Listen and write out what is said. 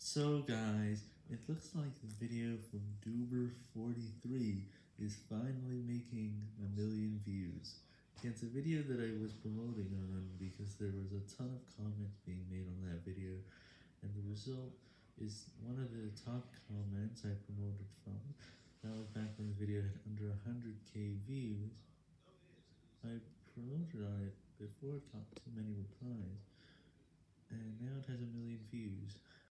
So guys, it looks like the video from Doober43 is finally making 1,000,000 views. It's a video that I was promoting on because there was a ton of comments being made on that video, and the result is one of the top comments I promoted from. That was back when the video had under 100k views. I promoted on it before it got too many replies, and now it has 1,000,000 views.